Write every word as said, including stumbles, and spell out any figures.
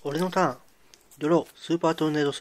俺のターン。ドロー、スーパートルネード